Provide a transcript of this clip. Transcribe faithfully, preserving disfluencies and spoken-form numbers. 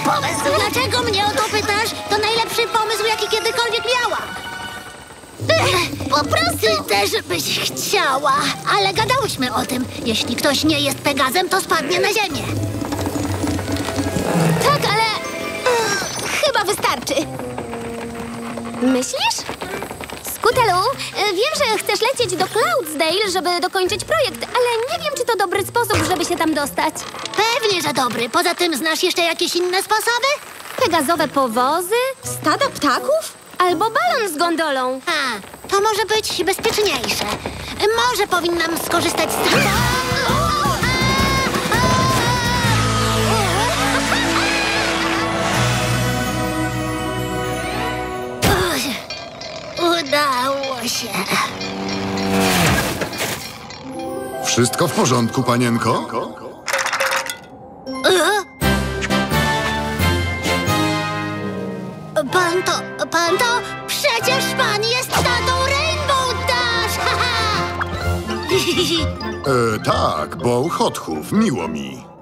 pomysł! Dlaczego mnie o to pytasz? To najlepszy pomysł, jaki kiedykolwiek miałam. Ech, po prostu... Ty też byś chciała, ale gadałyśmy o tym. Jeśli ktoś nie jest Pegazem, to spadnie na ziemię. Tak, ale... Ugh, chyba wystarczy. Myślisz? Skutelu, wiem, że chcesz lecieć do Cloudsdale, żeby dokończyć projekt, ale nie wiem, czy to dobry sposób, żeby się tam dostać. Pewnie, że dobry. Poza tym znasz jeszcze jakieś inne sposoby? Pegazowe powozy? Stada ptaków? Albo balon z gondolą. A, to może być bezpieczniejsze. Może powinnam skorzystać z tego. Udało się. Wszystko w porządku, panienko? Pan to, pan to, przecież pan jest tatą Rainbow Dash! E, tak, Bow Hotchów, miło mi.